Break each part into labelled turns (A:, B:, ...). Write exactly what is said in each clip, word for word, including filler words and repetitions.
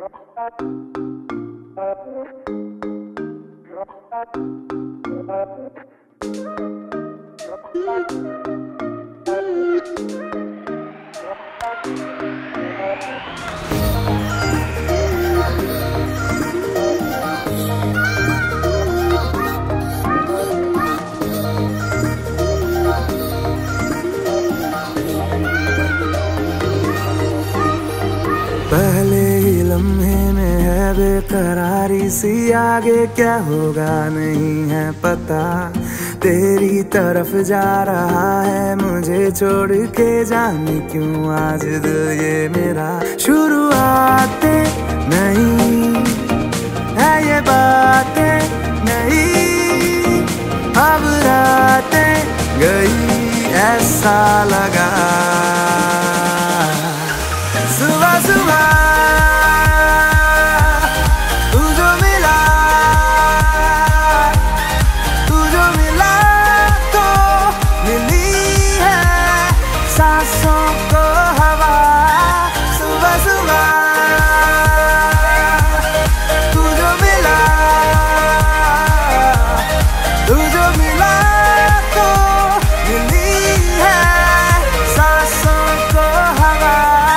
A: पहले ही लम्हे में है बेकरारी सी, आगे क्या होगा नहीं है पता। तेरी तरफ जा रहा है मुझे छोड़ के, जाने क्यों आज दिल ये मेरा। शुरुआतें नहीं है ये बातें नहीं, अब रातें गई ऐसा लगा। सुबह सुबह तू जो मिला, तू जो मिला तो मिली है सांसों को हवा। सुबह सुबह तू जो मिला, तू जो मिला तो मिली है सांसों को हवा।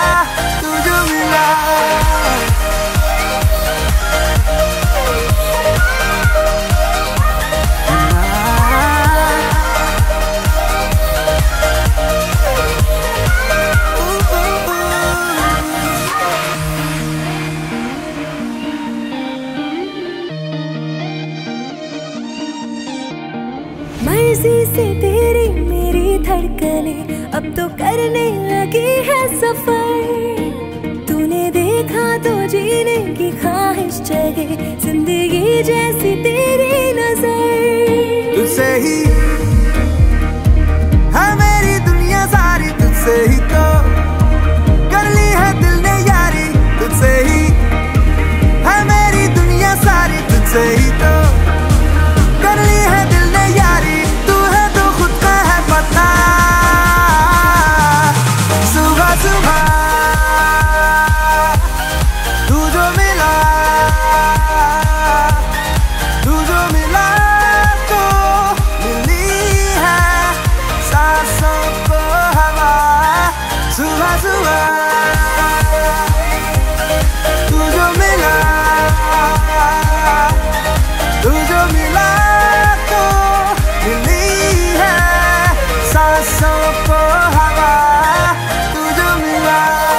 B: मर्जी से तेरी मेरी धड़कने अब तो करने लगी है सफर। तूने देखा तो जीने की ख्वाहिश जगे, जिंदगी जैसी तेरी नजर।
A: तुझसे ही है मेरी दुनिया सारी, तुझसे ही तो कर ली है दिल ने यारी। तुझसे ही है मेरी दुनिया सारी, तुझसे ही तो कर ली है दिल ने यारी। तू है तो खुद का है पता। सुबह सुबह तू जो मिला, तू जो मिला तो मिली है सांसों को हवा। सुबह सुबह तू जो मिला, तू जो मिला तो मिली है सांसों को हवा। तू जो मिला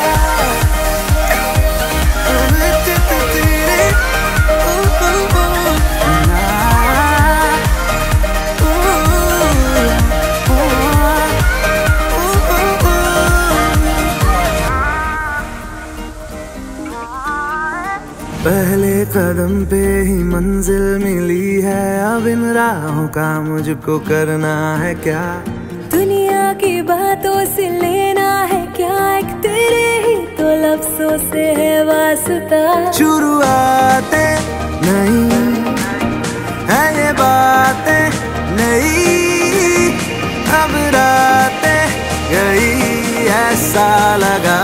A: पहले कदम पे ही मंजिल मिली है, अब इन राहों का मुझको करना है क्या।
B: दुनिया की बातों से लेना है क्या, एक तेरे ही तो लफ्जों से है वास्ता।
A: शुरुआतें नहीं है ये बातें नहीं, अब रातें गई ऐसा लगा।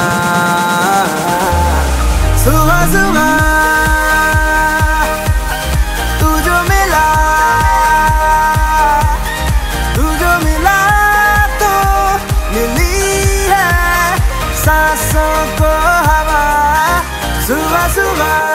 A: सुबह सुबह तू जो मिला, तू जो मिला तो मिली है सांसों को हवा। सुबह सुबह